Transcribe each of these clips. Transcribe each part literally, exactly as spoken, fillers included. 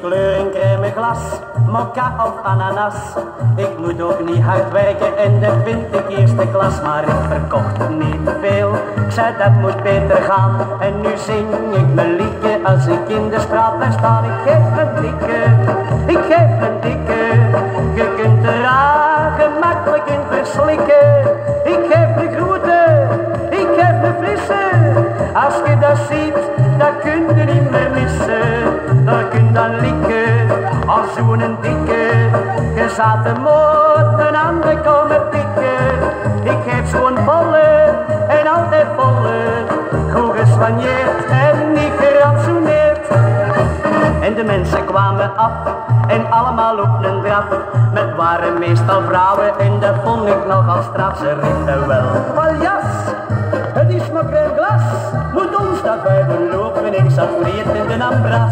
kleur in crème glas, mokka of ananas. Ik moet ook niet hard werken en dat vind ik eerste klas. Maar ik verkocht niet veel, ik zei dat moet beter gaan. En nu zing ik mijn liedje als ik in de straat blijf staan. Ik geef een dikke, ik geef een dikke. Je kunt er aan gemakkelijk in verslikken. Ik geef de groente, ik geef de frisse. Als je dat ziet, dat kun je niet meer missen. Daar kun je dan likken, als zo'n dikke. Je zat de moot, een ander komen pikken. Ik geef schoon volle en altijd volle. Goed geswanjeerd en niet gerantsoeneerd. En de mensen kwamen af en allemaal op een draf. Met waren meestal vrouwen en dat vond ik nogal straf. Ze riepen wel, paljas, het is maar crème glas. Moet ons dat bij belopen, ik zat vreed in de ambras.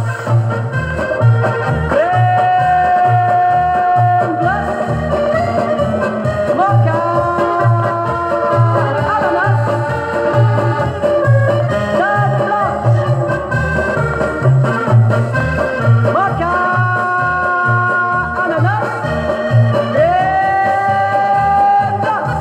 Crème glas, mokka, ananas, dat glas. Mokka, ananas, crème glas.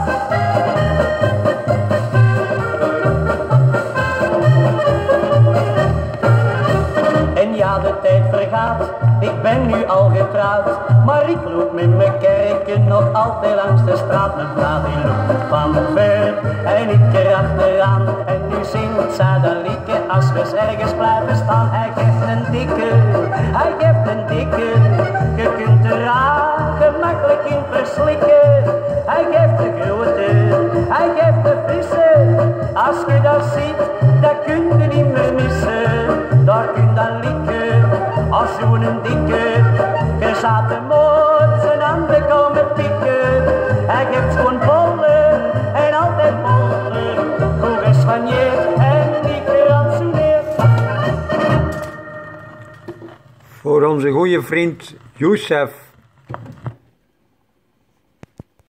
En ja, de tijd vergaat, ik ben nu al getrouwd. Maar ik loop met mijn kerken nog altijd langs de straat. Mijn vrouw die loopt van ver en ik erachteraan. En nu zingt zij dat liedje als we ergens blijven staan. Hij geeft een dikke, hij geeft een dikke. Je kunt er aan gemakkelijk in verslikken. Hij geeft de grote, hij geeft de frisse. Als je dat ziet, dat kun je niet meer missen. Daar kun je dan likken, als zo'n dikke. Je zat de moot, zijn handen komen pikken. Hij geeft gewoon volle en altijd volle. Goed geswanjeerd en niet gerantsoeneerd. Voor onze goede vriend Youssef.